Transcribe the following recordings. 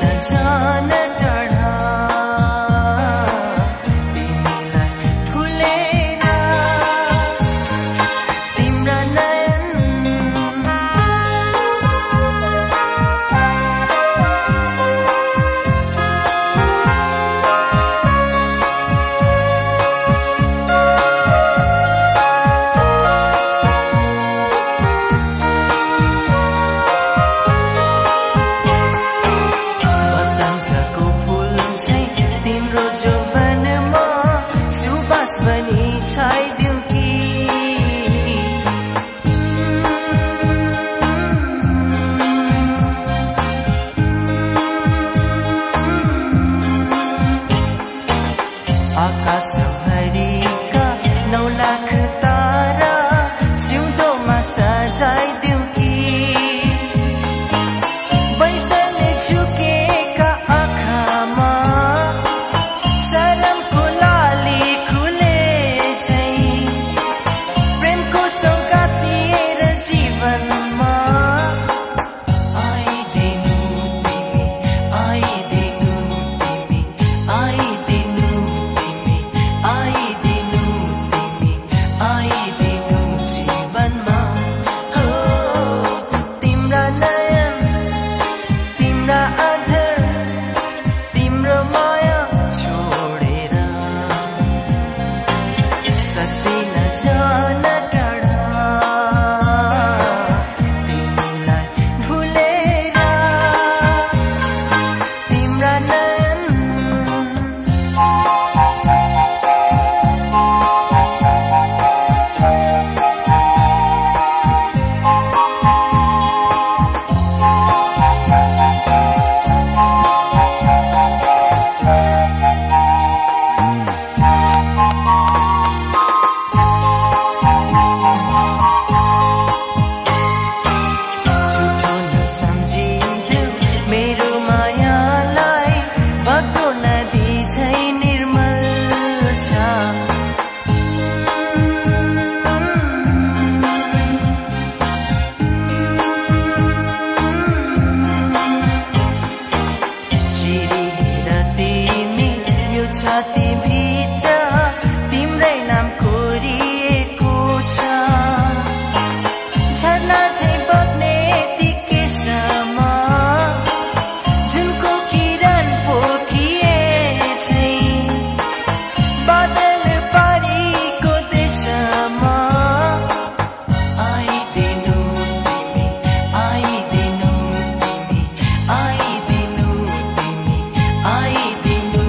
नजान टाढा आकाशभरिका 9 लाख तारा सिउँदोमा सजाइदिउँ कि बैसले झुकेका आँखामा शरमको लाली खुले झैं प्रेमको सौगात लिएर जीवनमा छाती भित्र तिम्रै नाम कोरिएको छ झरना झैं बग्ने ती केशमा जुनको किरण पोखिए झैं बादल पारीको देशमा आइदिनु तिमी आइदिनु तिमी आइदिनु तिमी आइदिनु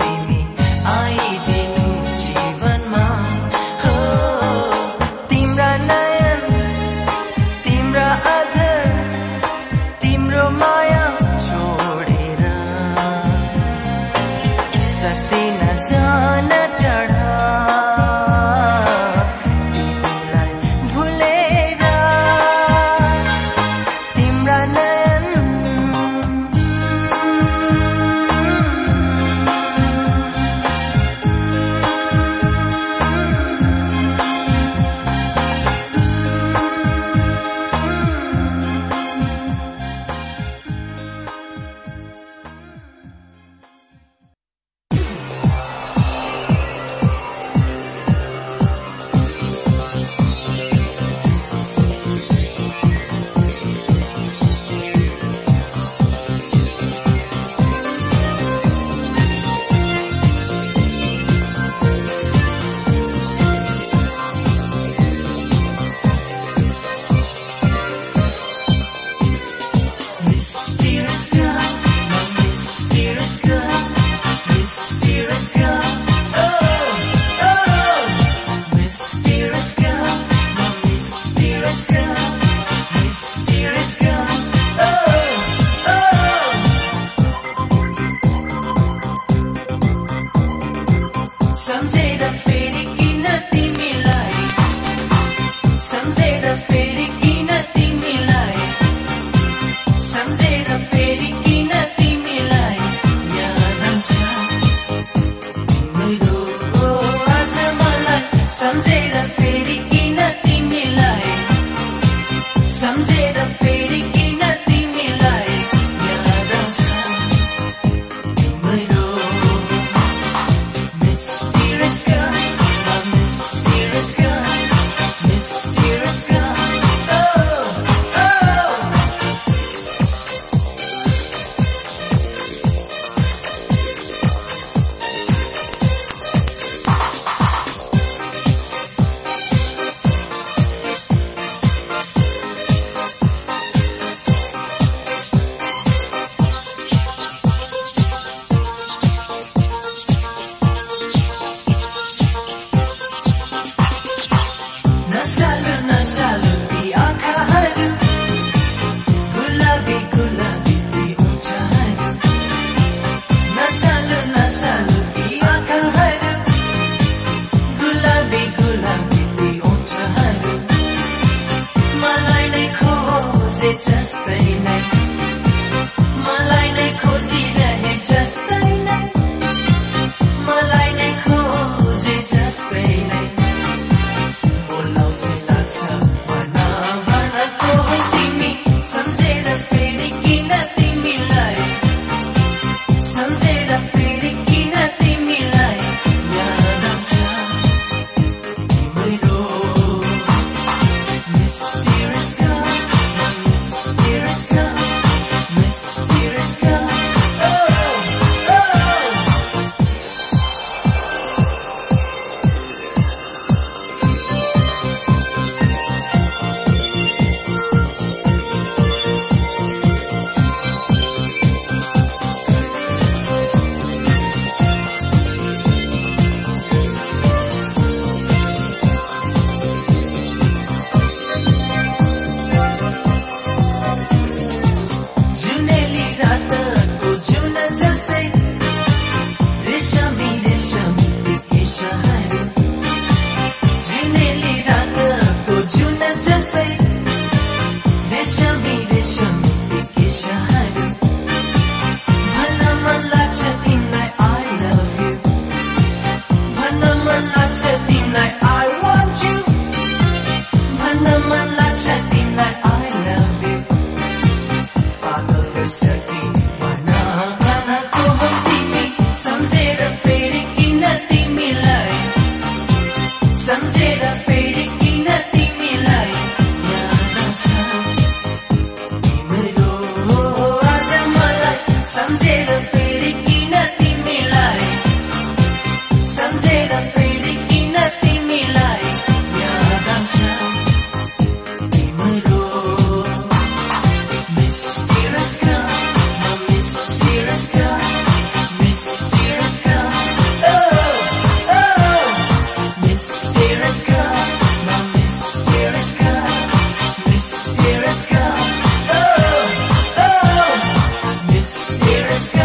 जीवनमा हो तिम्रा नयन तिम्रा आदर तिम्रो माया छोडेर सक्दिन जान टाढा तिमीलाई भुलेर तिम्रा नयन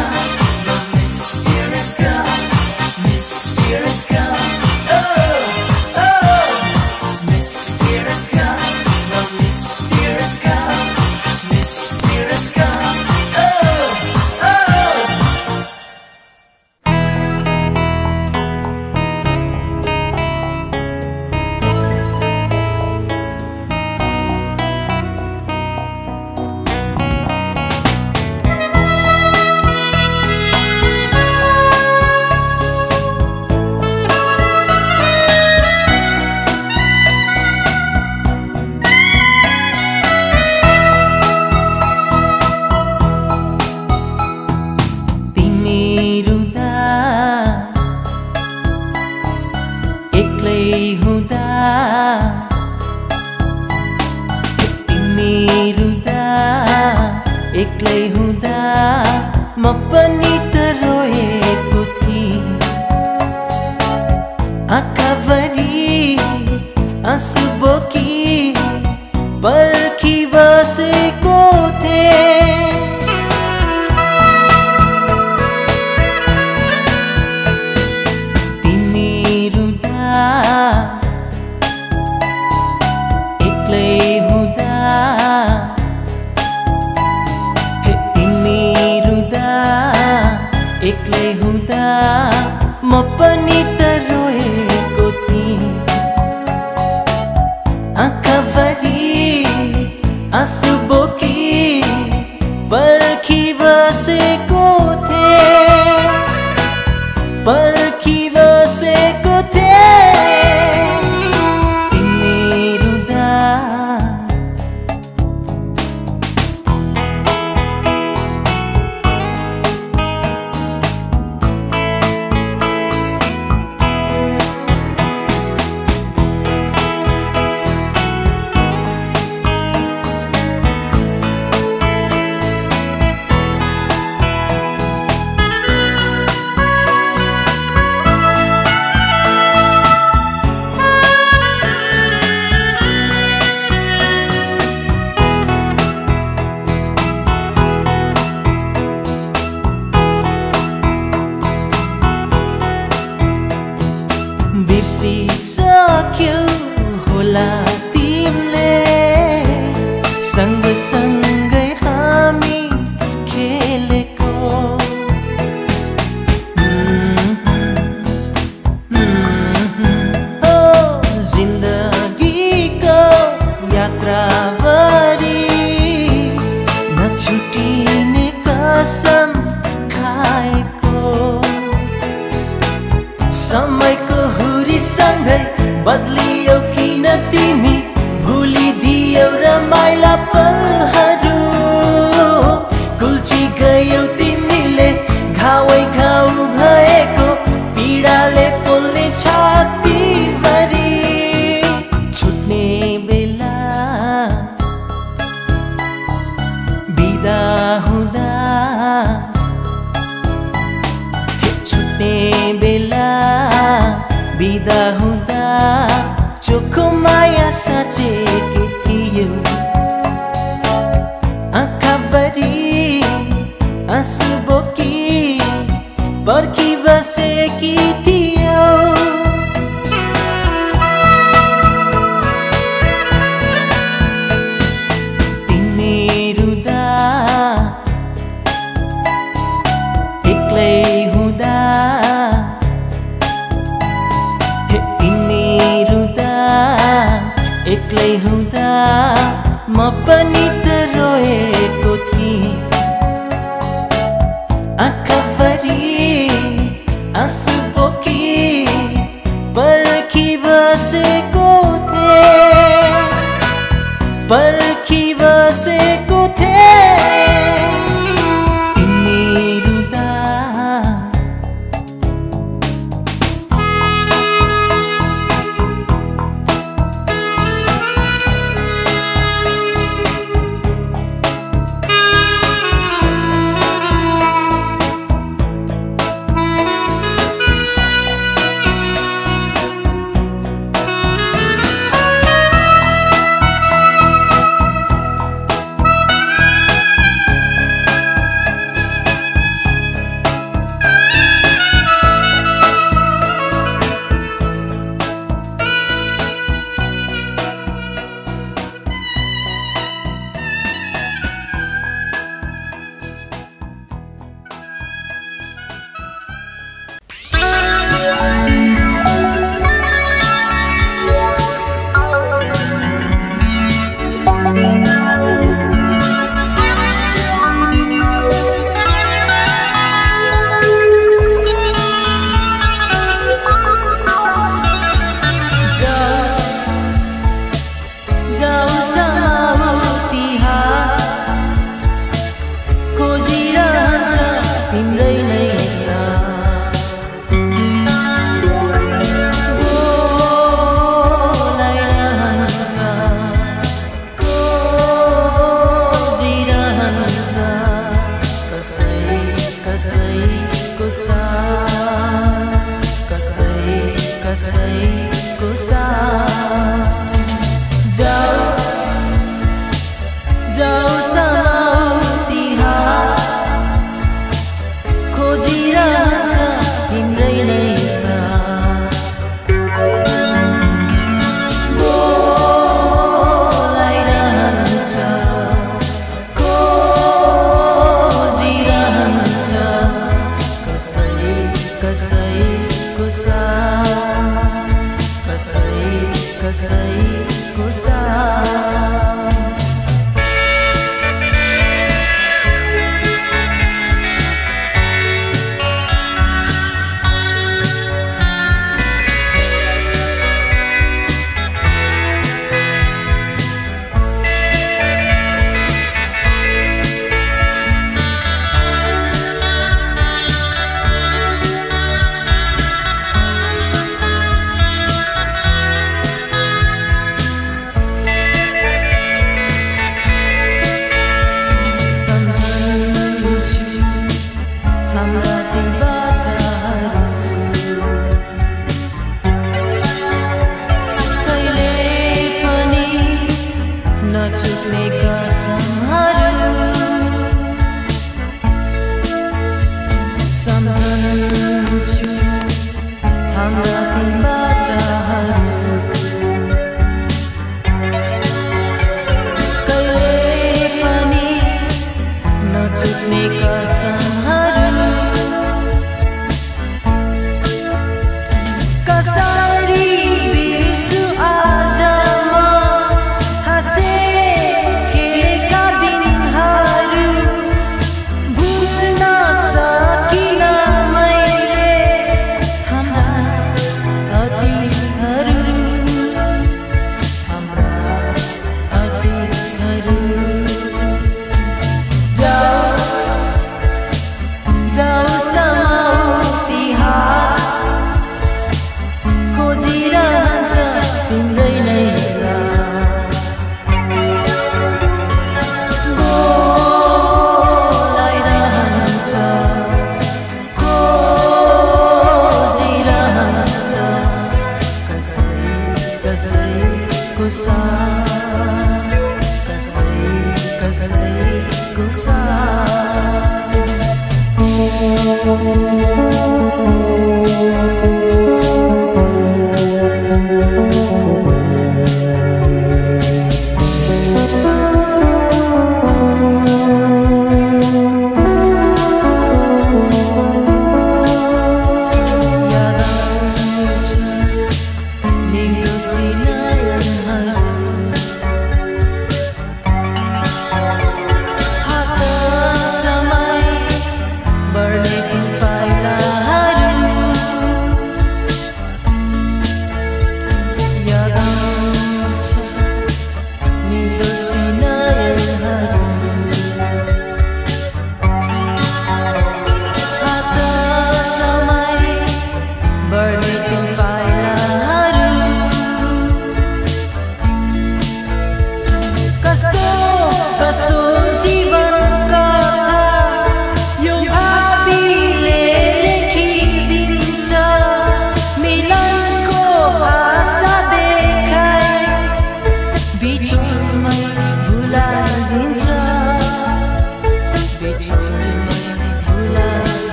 girl, the mysterious girl, mysterious girl. Oh, oh, mysterious girl, the mysterious girl, mysterious girl. एक्लै हुँदा म पनि त रोएको थिएँ आँखाभरि आँसु बोकी पर्खी बसेको थिएँ तिमी रुँदा एक्लै हुँदा एक्लै हुँदा म पनि त रोएको थिएँ आँखाभरि आँसु बोकी पर्खी बसेको थिएँ पर्खी बसेको थिएँ तिमी रुँदा बिर्सिसक्यौ होला तिमीले सँगसँगै हामी खेलेको जिन्दगीको यात्राभरि नछुटिने कसम खाएको समयको सँगै बदलियौ किन तिमी भुलिदियौ रमाइला पलहरू कुल्ची गयौ तिमीले घावै घाउ भएको पीडाले पोल्ने छातीभरि छुट्ने बेला बिदा हुँदा छुट्ने बेला बिदा हुँदा चोखो माया साँचेकी थियौ आँखाभरि आँसु बोकी पर्खी बसेकी थियौ तिमी रुँदा एक्लै हुँदा एक्लै हुँदा म पनि त रोएको थिएँ आँखाभरि आँसु बोकी पर्खी बसेको थिएँ पर्खी बसेको थिएँ तिमी रुँदा खोजिरहन्छ तिम्रै नै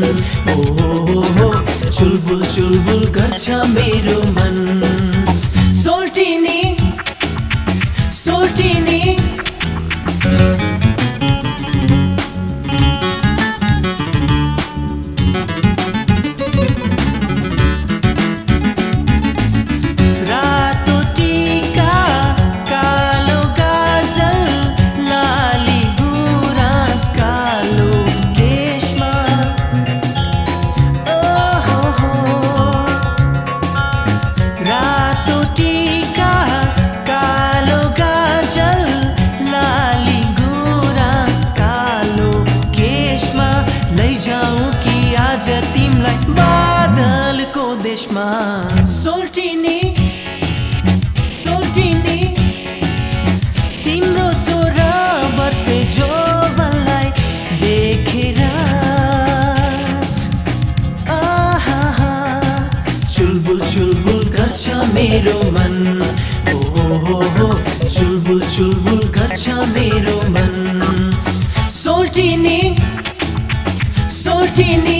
ओ चुलबुल चुलबुल गर्छ मेरो मन सोल्टिनी सोल्टिनी सोल्टिनी सोल्टिनी तिम्रो 16 वर्षे जोवनलाई देखेर चुलबुल चुलबुल गर्छ मेरो मन ओ चुलबुल चुलबुल गर्छ मेरो मन सोल्टिनी सोल्टिनी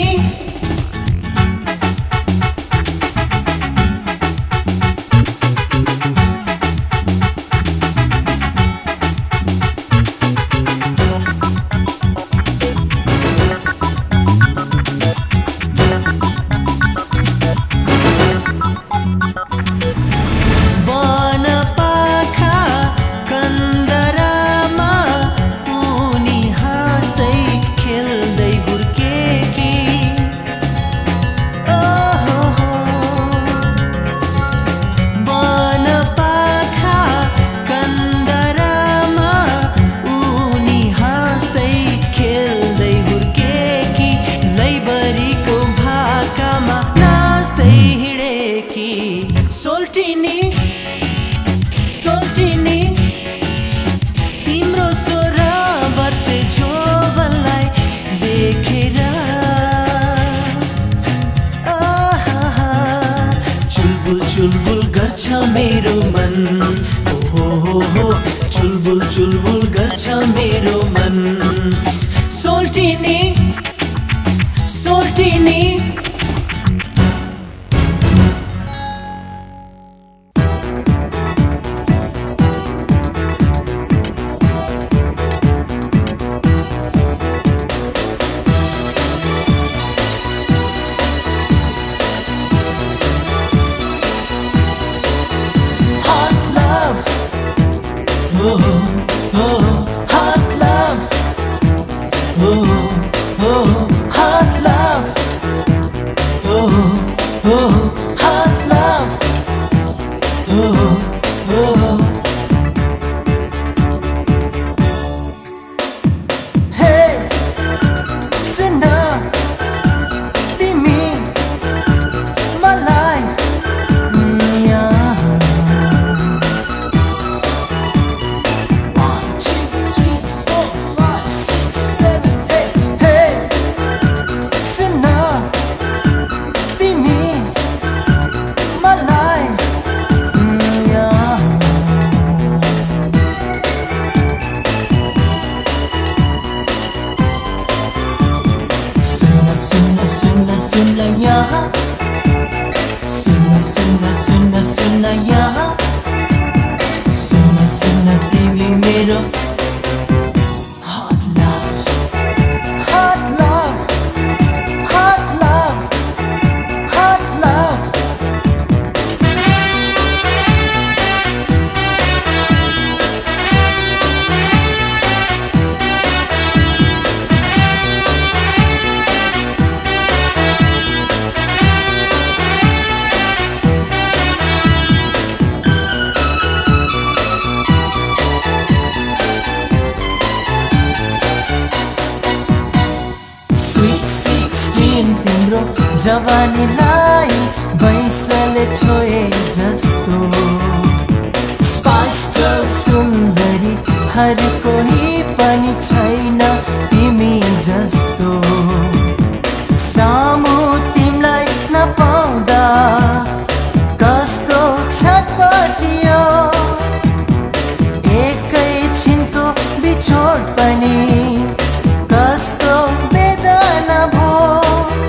सोल्टिनी सोल्टिनी तिम्रो 16 वर्षे जोवनलाई देखेर चुलबुल चुलबुल गर्छ मेरो मन ओ चुलबुल चुलबुल गर्छ मेरो मन सोल्टिनी सोल्टिनी Hot love, hot love, hot love, Hey, Sinna, Timi, Malai, सुन यहाँ सुन तिमी मेरो hot love hot love hot love hot love तिम्रो जवानीलाई बैसले छोए जस्तो स्पाइस गर्ल सुन्दरी हर कोही पनि छैन तिमी जस्तो सामु तिमीलाई नपाउँदा कस्तो छटपटियो एकै छिनको बिछोड पनि कस्तो वेदना भो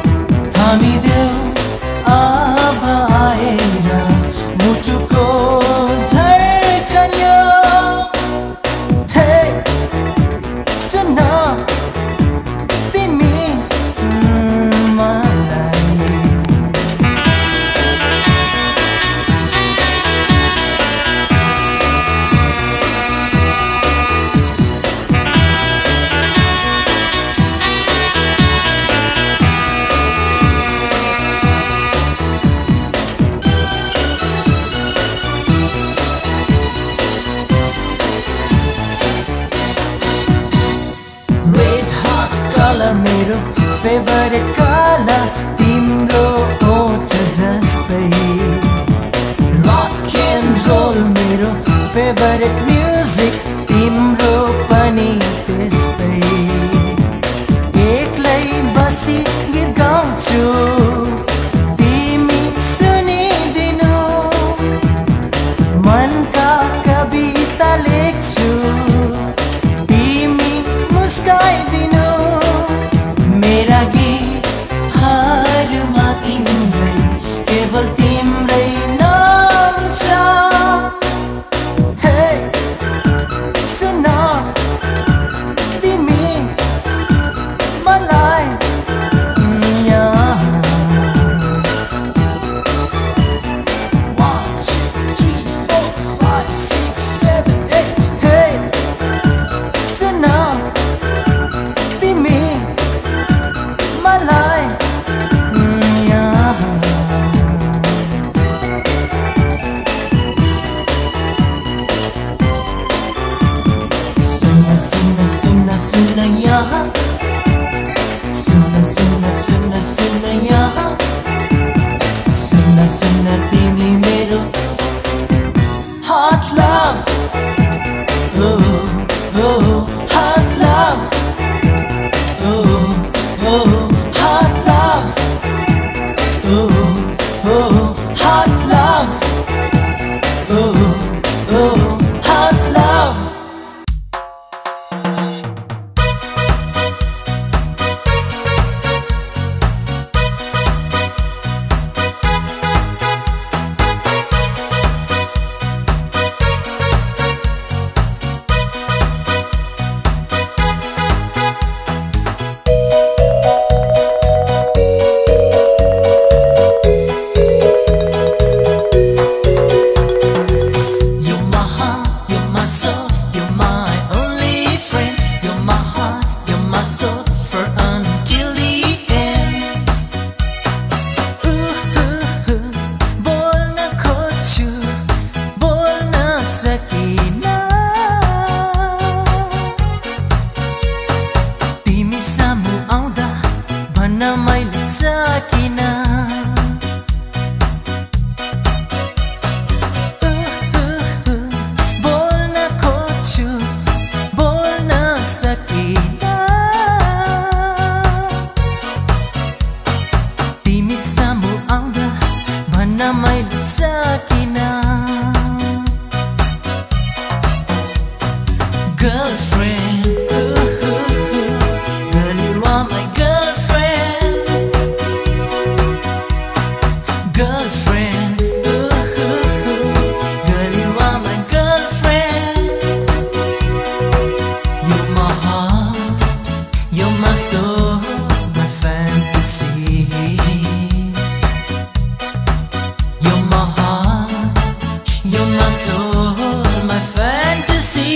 फेभरेट कलर तिम्रो ओठ जस्तै रक एन्ड रोल मेरो फेभरेट म्युजिक तिम्रो पनि त्यस्तै एक्लै बसी गीत गाउँछु तिमी सुनिदिनु मनका कविता लेख्छु तिमी मुस्काइदिनु मेरा गीतहरूमा तिम्रै केवल तिम्रै नाम छ हे सुन तिमी मलाई सुन तिमी मेरो hot love oh oh hot love oh oh hot love oh oh hot love oh oh hot love तिमी सामु आउँदा भन्न मैले सकिन बोल्न खोज्छु बोल्न सकिन तिमी सामु आउँदा भन्न मैले सकिन Girlfriend, girl, you are my girlfriend. Girlfriend, girl, you are my girlfriend. You're my heart, you're my soul, my fantasy. You're my heart, you're my soul, my fantasy.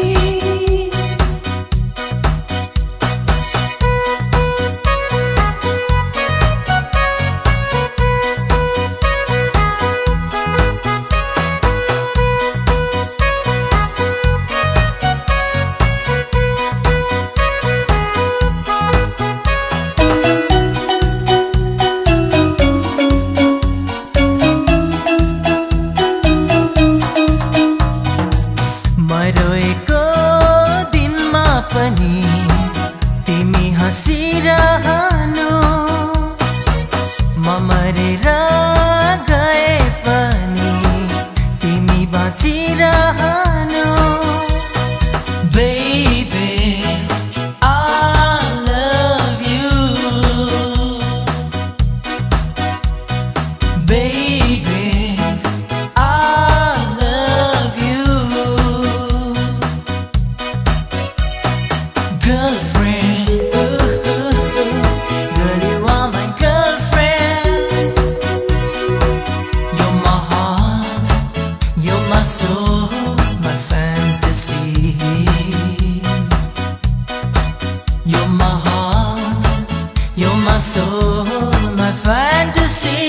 रोएको दिनमा पनि तिमी हाँसिरहनु म मरेर गए पनि तिमी बाँचिरहनु Baby, I love you Baby, I love you Girlfriend, girl, you are my girlfriend. You're my heart, you're my soul, my fantasy. You're my heart, you're my soul, my fantasy.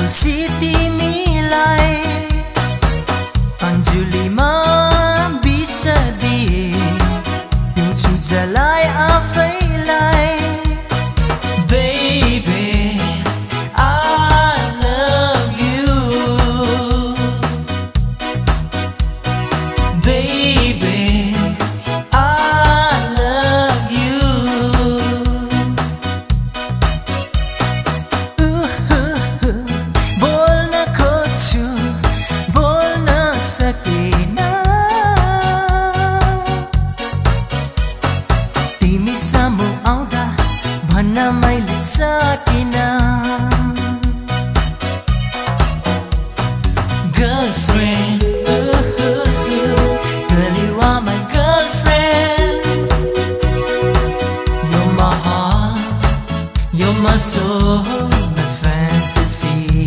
खुसी तिमीलाई अन्जुलीमा बिसदिए पिउँछु जलाई आफैलाई Baby, I love you Baby, I love you बोल्न खोज्छु बोल्न सकिन तिमी सामु आउँदा भन्न मैले सकिन Girlfriend, girl you are my girlfriend You're my heart, you're my soul, my fantasy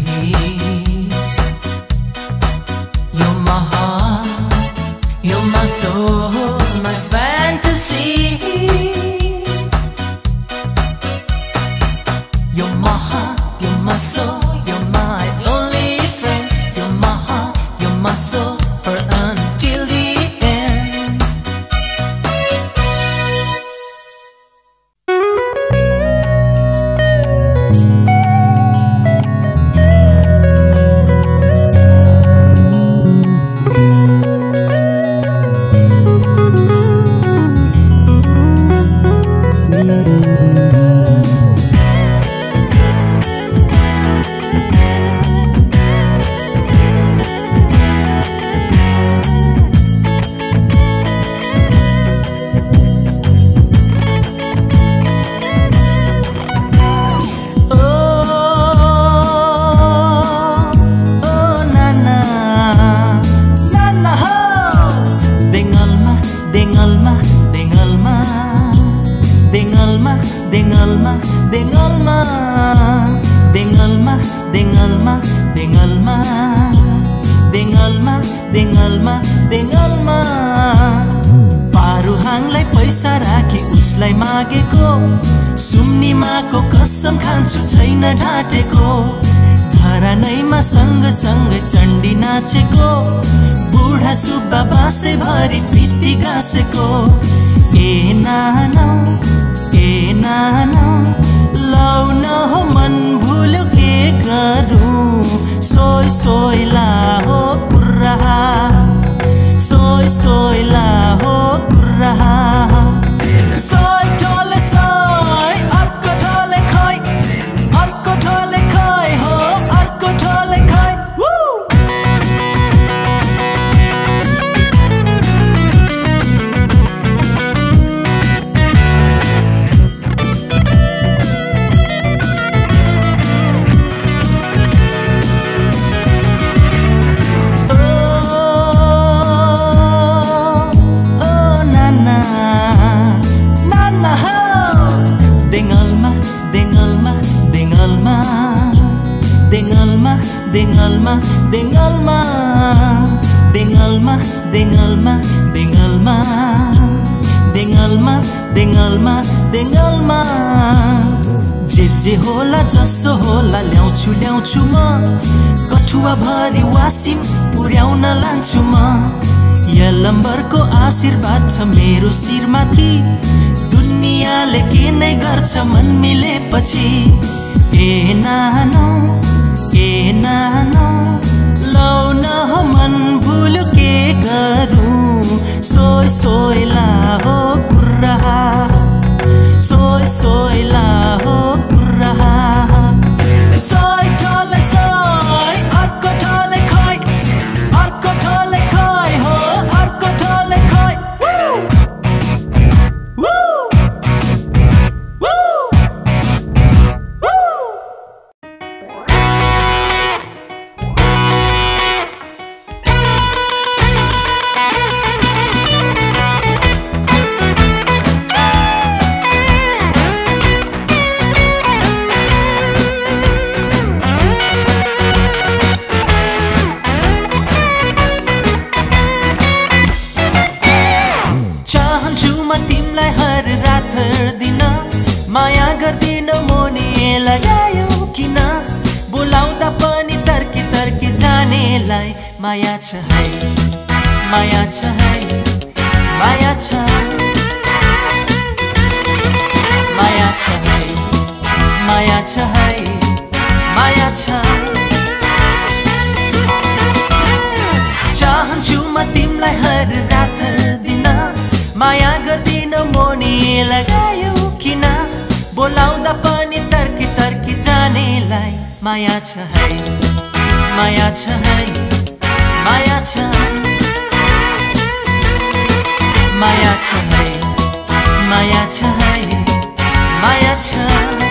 You're my heart, you're my soul, my fantasy You're my heart, you're my soul, you're my only friend You're my heart, you're my soul, for until the end देङलमा पारुहाङलाई पैसा राखी उसलाई मागेको सुम्निमाको कसम खान्छु छैन ढाटेको घरानैमा सँगसँगै चण्डी नाचेको बुढा सुब्बा बाँसे भरि भित्ती गाँसेको ए नानो लौ न हो मन भुल्यो के गरौँ सोई सोइला हो कुर्रा सोई सोइला हो कुर्रा सोई ठोले सोई अर्को ठोले खोइ अर्को ठोले खोइ हो अर्को ठोले खोइ देङलमा जे होला जसो होला ल्याउँछु म कठुवा भरि वासिम पुर्याउन लान्छु म यलम्बरको आशीर्वाद छ मेरो शिरमाथि दुनियाँले के नै गर्छ मन मिलेपछि ए नानो लौ न हो मन भुल्यो के गरौँ सोई सोइला हो कुर्रा सोई सोइला हो कुर्रा सोई ठोले सोई अर्को ठोले खोइ अर्को ठोले खोइ हो अर्को ठोले खोइ तिमलाई हर रात हर दिन माया गर्दिन मोनी लगायो किन बोलाउँदा पनि जानेलाई माया छ है, माया छ है, माया छ, माया छ है, माया छ है, माया छ। चाहन्छु म तिमलाई हर रात हर दिन, माया गर्दिन मोनी लगायो किन, बोलाउँदा पनि तर्की तर्की जानेलाई माया छ है, माया छ है, माया छ, माया छ है, माया छ है, माया छ।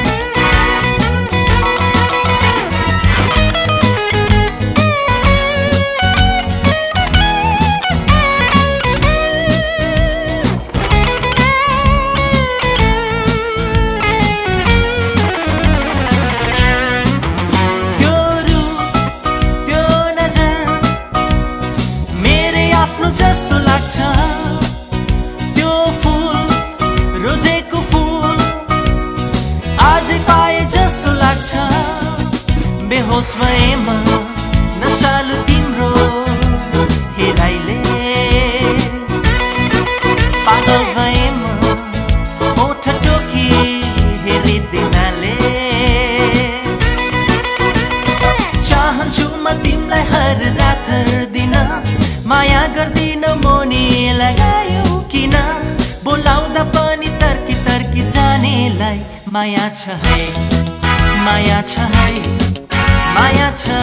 जस्तो लाग्छ त्यो फूल, रोजेको फूल आजै पाए जस्तो लाग्छ। बेहोस भएमा नशालु तिम्रो हेराइले, पागल भएमा ओठ टोकी हेरिदिनाले। चाहन्छु म तिमलाई हर रात हर दिन, माया गर्दिन मोनी लगायो किन, बोलाउँदा पनि तर्की तर्की जानेलाई माया छ है, माया छ है, माया छ,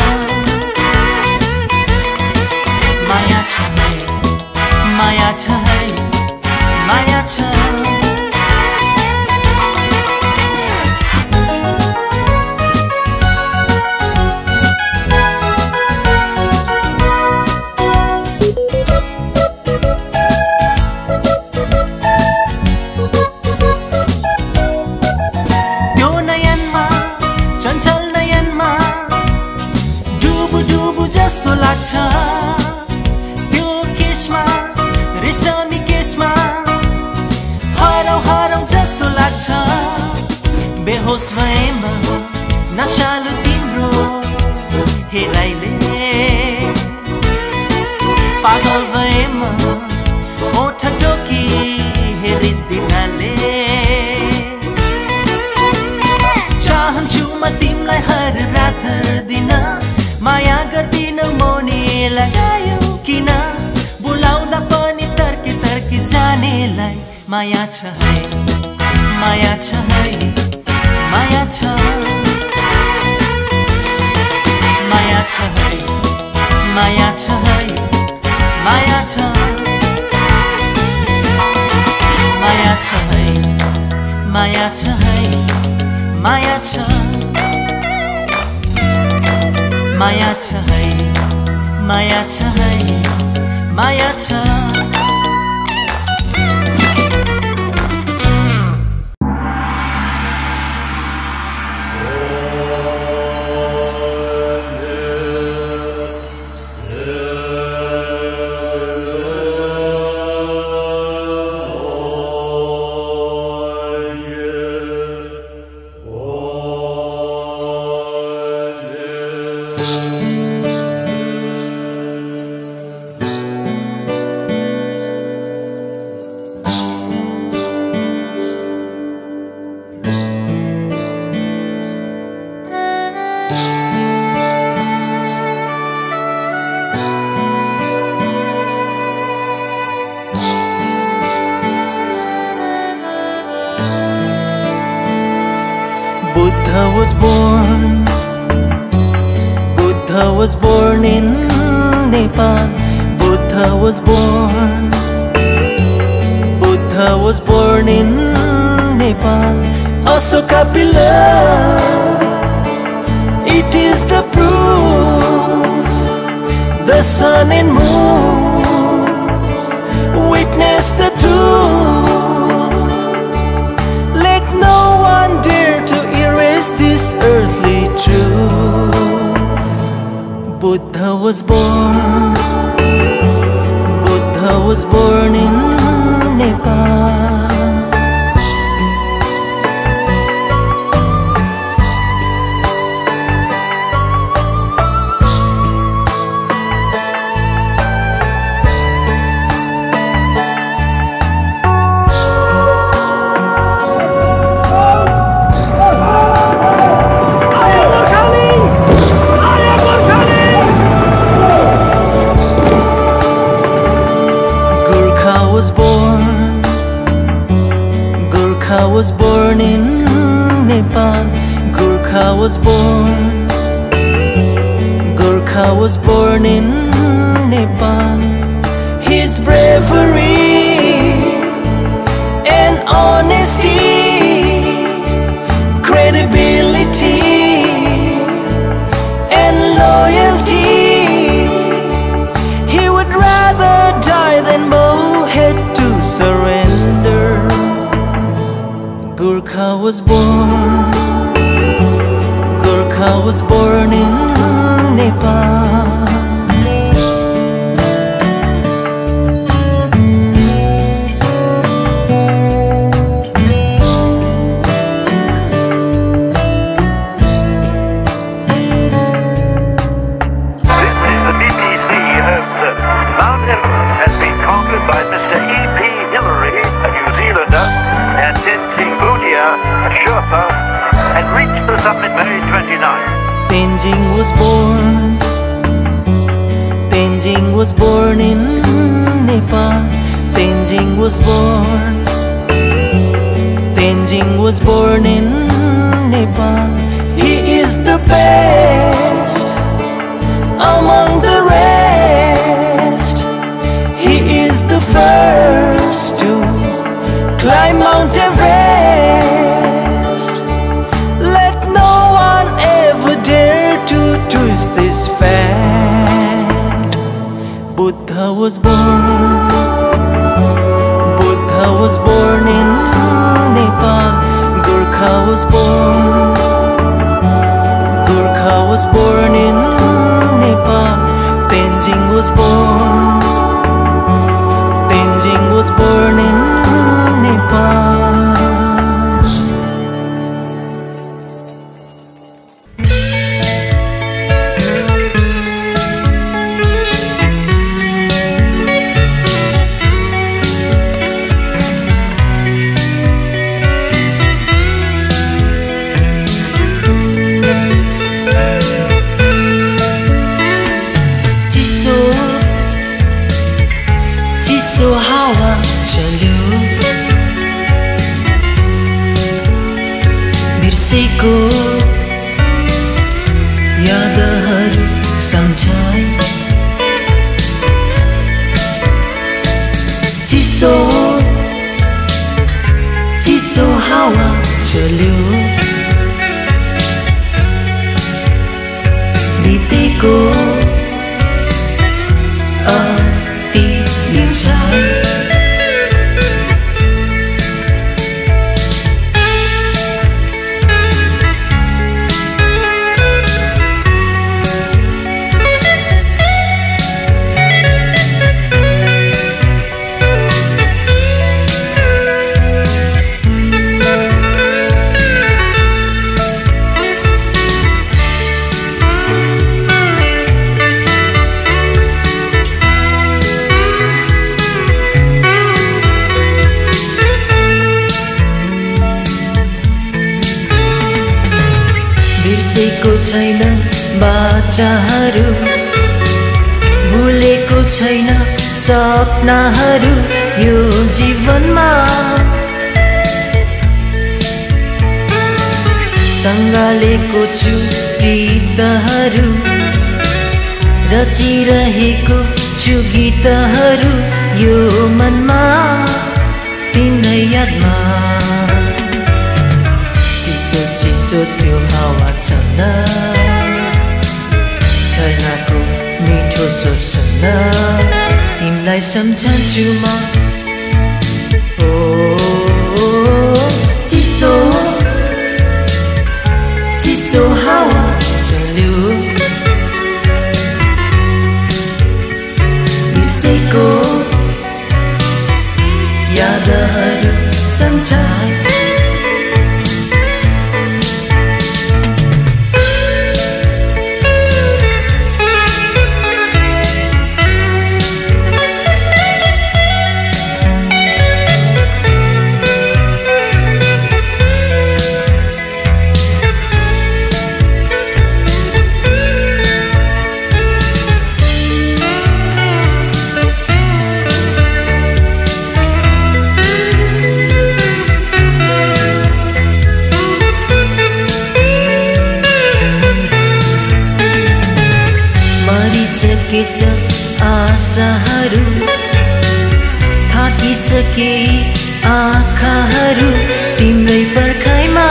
माया छ है, माया छ है, माया छ। चञ्चल नयनमा डुबु डुबु जस्तो लाग्छ त्यो केशमा, रेशमी केशमा हरौ हरौ जस्तो लाग्छ। बेहोस भएमा नशालु तिम्रो हेराइले, पागल भएमा ओठ टोकी हेरिदिनाले। चाहन्छु म तिमलाई हर रात हर दिन, माया गर्दिन मोनी लगायो किन, बोलाउँदा पनि तर्की तर्की जानेलाई माया छ है, माया छ है, माया छ, माया छ है, माया छ है, माया छ, माया छ है, माया छ है, माया छ, माया छ है, माया छ है, माया छ। Buddha was born in Nepal. Buddha was born in Nepal. Asoka pillar, it is the proof. The sun and moon witness the truth. Let no one dare to erase this earthly truth. Buddha was born in Nepal. Gurkha was born in Nepal. Gurkha was born. Gurkha was born in Nepal. His bravery and honesty, credibility and loyalty. He would rather die than bow head to surrender. Gurkha was born. Gurkha was born in Nepal. And reached the summit May 29. Tenzing was born. Tenzing was born in Nepal. Tenzing was born. Tenzing was born in Nepal. He is the best among the rest. He is the first to climb Mount Everest. Let no one ever dare to twist this fact. Buddha was born. Buddha was born in Nepal. Gurkha was born. Gurkha was born in Nepal. Tenzing was born. Tenzing was born in Nepal. बिर्सेको यादहरू सम्झाई चिसो चिसो हावा चल्यो बितेको अति बिर्साई बिर्सेको छैन बाचाहरू भुलेको छैन सपनाहरू यो जीवनमा सँगालेको छु गीतहरू रचिरहेको छु गीतहरू यो मनमा तिम्रै यादमा चिसो चिसो त्यो हावा चल्न छैनाको मिठो सोच्न तिमीलाई सम्झन्छु म ओ चिसो चिसो हावा चल्यो बिर्सेको यादहरू सम्झाई ताराहरू तिम्रै पर्खाइमा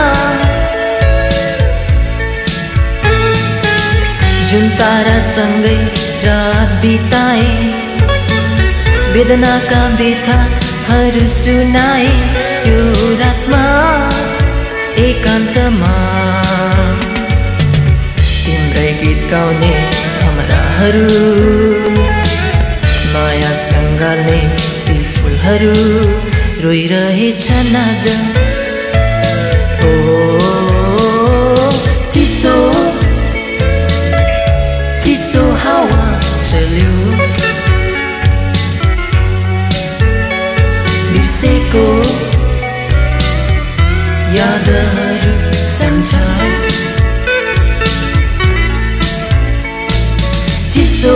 जुन तारासँगै रात बिताए वेदनाका व्यथाहरू सुनाए त्यो रातमा एकान्तमा तिम्रै गीत गाउने हाम्राहरू मायासँग नै ती फुलहरू रोइरहेछन् आज ओ चिसो चिसो हावा चल्यो बिर्सेको यादहरू सम्झाए चिसो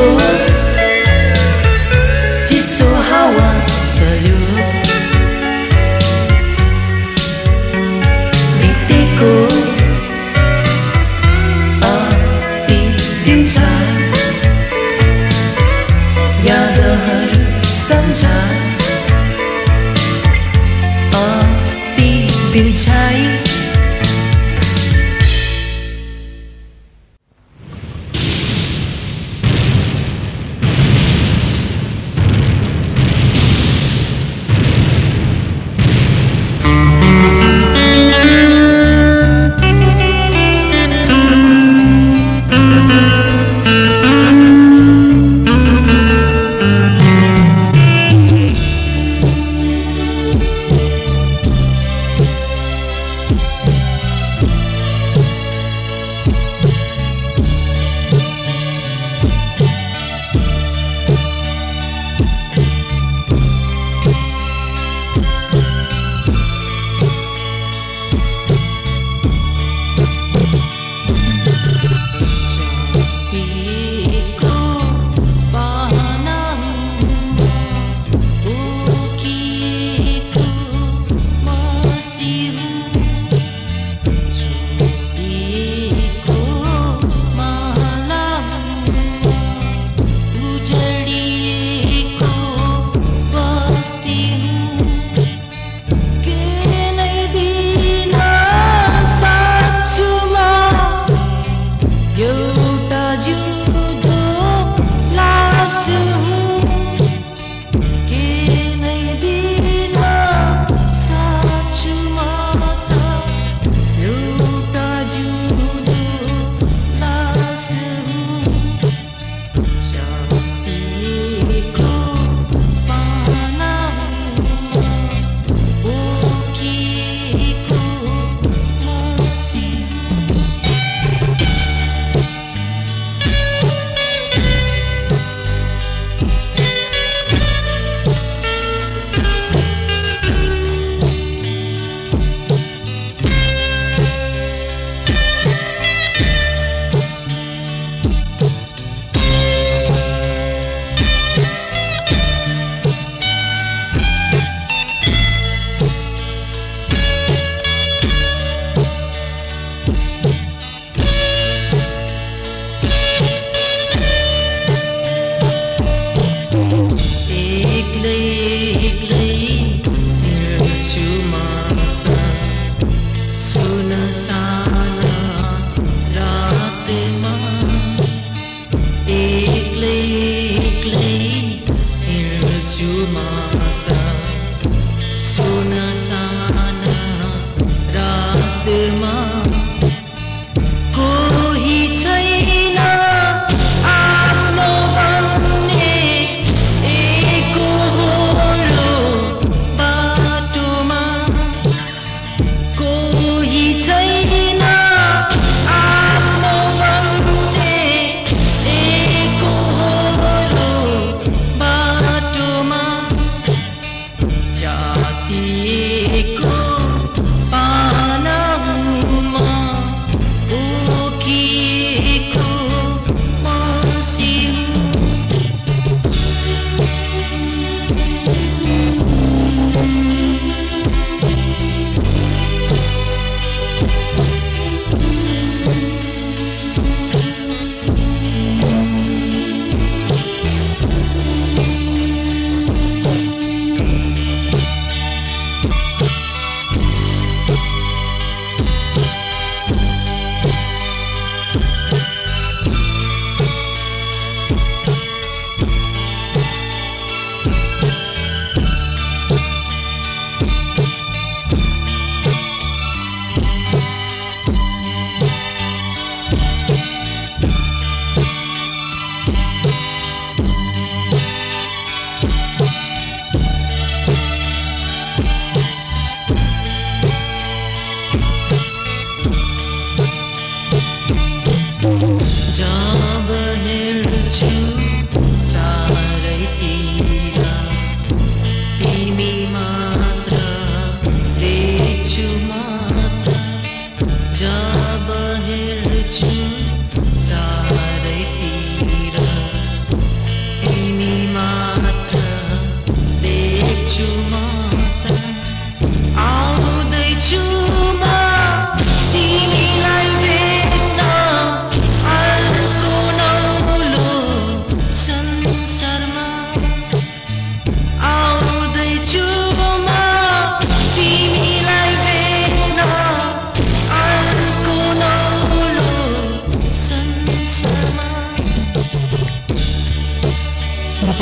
चिसो हावा चल्यो बितेको ती दिउँसोहरू यादहरू सम्झाए ती दिउँसोहरू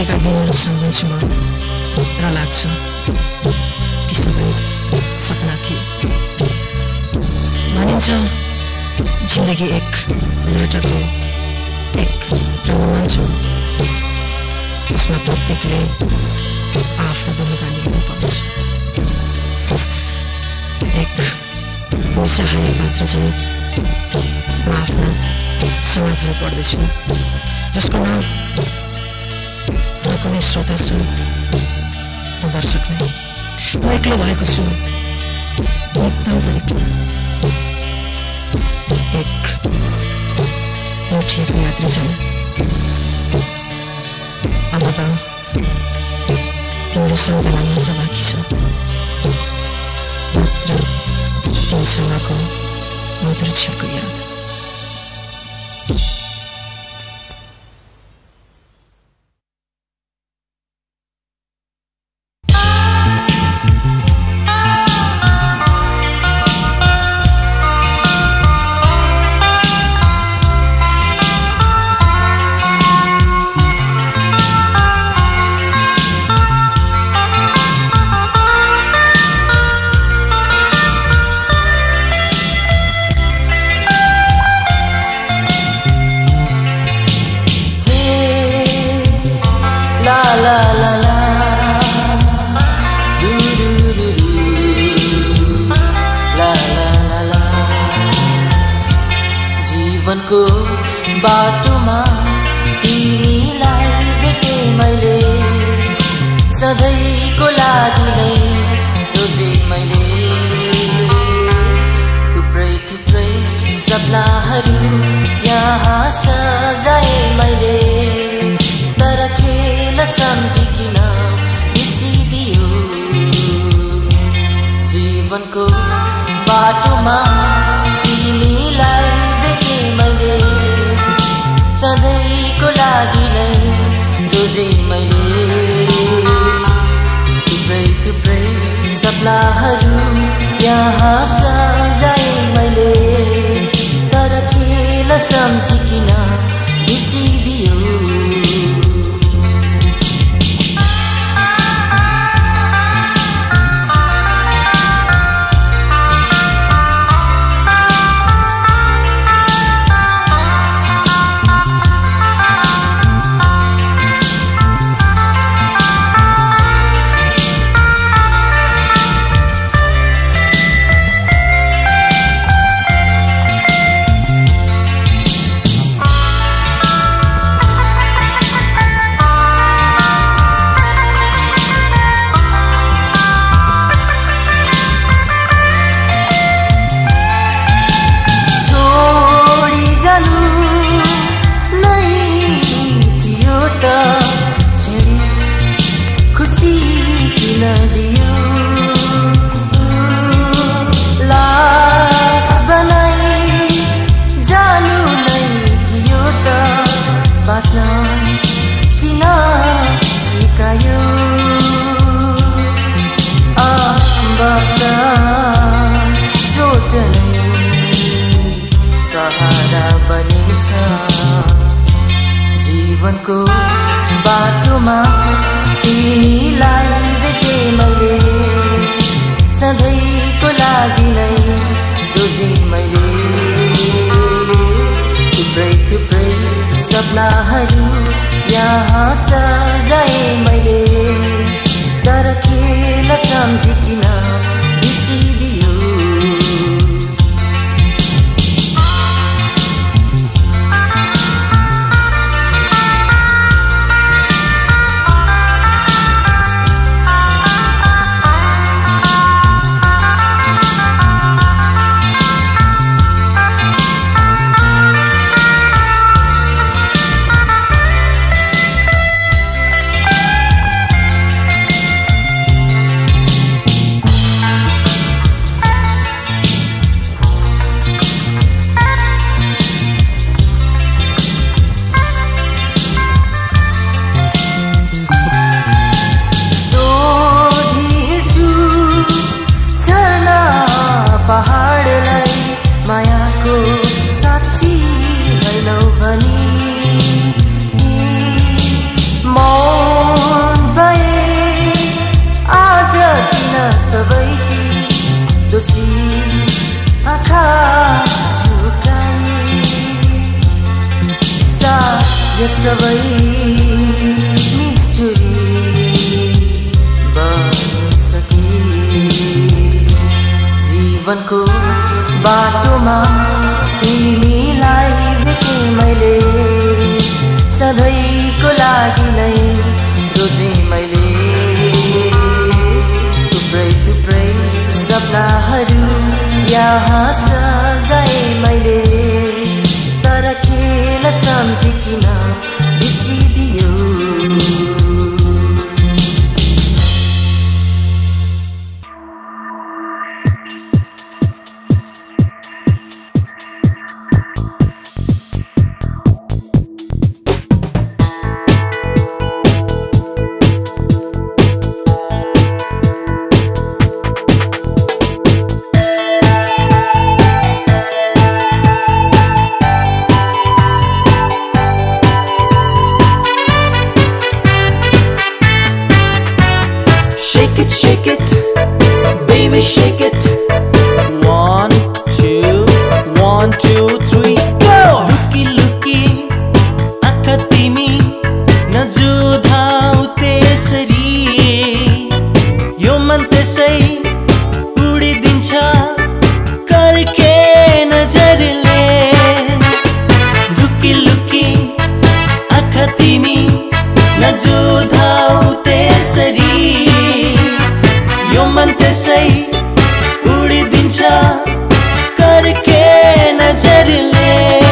बितेका दिनहरू सम्झन्छु म र लाग्छ ती सबै सपना थिए। भनिन्छ जिन्दगी एक नाटक हो, एक रङ्गमञ्च हो जसमा प्रत्येकले आफ्नो भूमिका निभाउनुपर्छ। एक सहायक पात्र चाहिँ म आफ्नो संवादहरू पढ्दैछु जसको नाम न कुनै श्रोता छु न दर्शक नै। म एक्लो भएको छु, नितान्त एक्लो। एक उठिएको यात्री चाहिँ अब त तिम्रो सम्झना मात्र बाँकी छ, मात्र तिमीसँगको मधुर क्षणको याद। जीवनको बाटोमा तिमीलाई भेटे मैले, सधैँको लागि नै रोजे मैले। थुप्रै थुप्रै सपनाहरू यहाँ सजाए मैले, तर खेल सम्झिकिन बिर्सिदियो। जीवनको बाटोमा तिमीलाई भेटे मैले, सधैँको लागि नै रोजे मैले। थुप्रै थुप्रै सपनाहरू यहाँ सजाए मैले, तर खेल सम्झिकिन बिर्सिदियो। सहारा बनेछ जीवनको बाटोमा तिमीलाई भेटे मैले, सधैँको लागि नै रोजे मैले। थुप्रै थुप्रै सपनाहरू यहाँ सजाए मैले, तर खेल सम्झिकिन बिर्सिदियो। दोषी आँखा झुकाए सायद सबै निष्ठुरी बनिसके जीवनको बाटोमा तिमीलाई भेटे मैले सधैँको लागि नै रोजे मैले थुप्रै थुप्रै सपनाहरू यहाँ सजाए मैले तर खेल सम्झिकिन बिर्सिदियो Shake it, baby, shake it. 1, 2, 1, 2, 3, go! Looky, looky, आँखा तिमी नजुधाऊ त्यसरी यो मन त्यसै उडिदिन्छ कर्के नजरले लुकी लुकी आँखा तिमी नजुधाऊ त्यसरी यो मन त्यसै उडिदिन्छ कर्के नजरले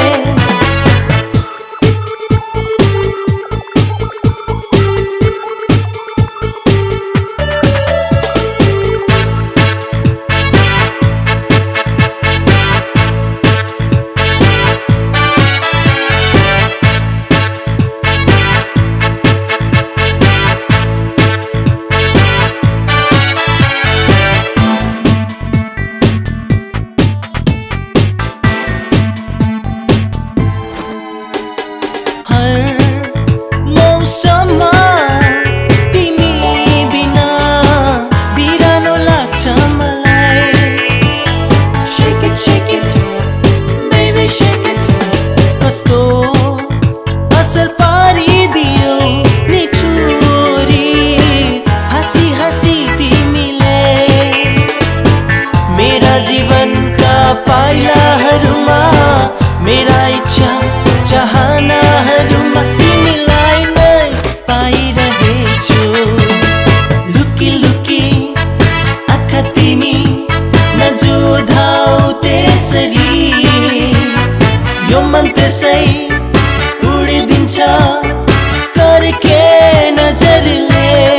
पाइलाहरूमा मेरा इच्छा चाहनाहरूमा तिमीलाई नै पाइरहेछु लुकी लुकी आँखा तिमी नजुधाऊ त्यसरी यो मन त्यसै उडिदिन्छ कर्के नजरले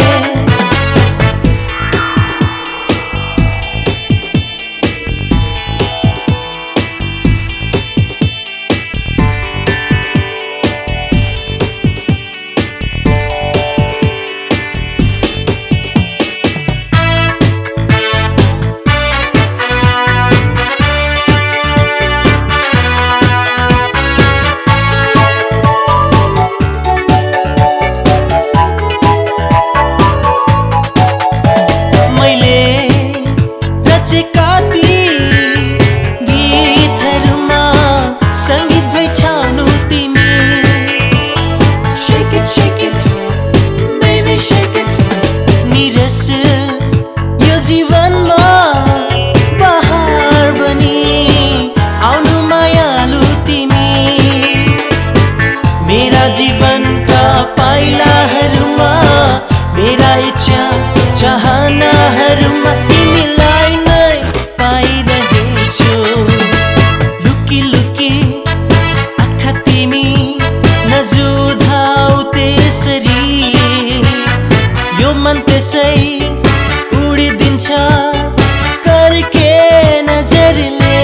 जीवनका पाइलाहरूमा मेरा इच्छा चाहनाहरूमा तिमीलाई नै पाइरहेछु लुकी लुकी आँखा तिमी नजुधाऊ त्यसरी यो मन त्यसै उडिदिन्छ कर्के नजरले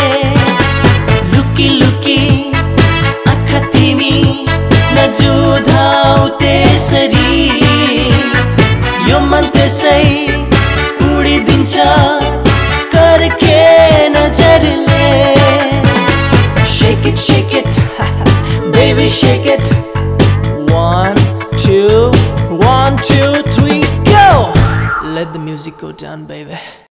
लुकी लुकी आँखा तिमी नजुधाऊ त्यसरी यो मन त्यसै उडिदिन्छ कर्के नजरले shake it, baby shake it. 1, 2, 1, 2, 3, go! Let the music go down, baby.